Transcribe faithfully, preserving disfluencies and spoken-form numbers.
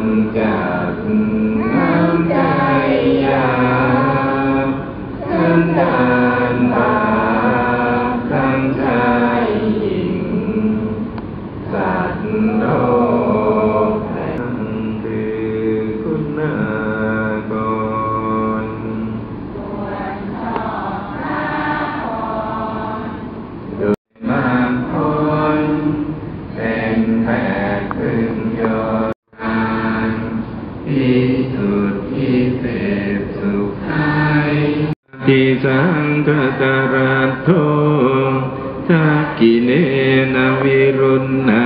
จากน้ำใจยาสันดานบาปทั้งชายหญิงสัตว์โลกคือคุณากรโดยมากคนเป็นแพทย์พึ่งยอดที่สุดที่เสพสุขให้ที่สังฆตรัสโททักกิเนนะวิรุณนา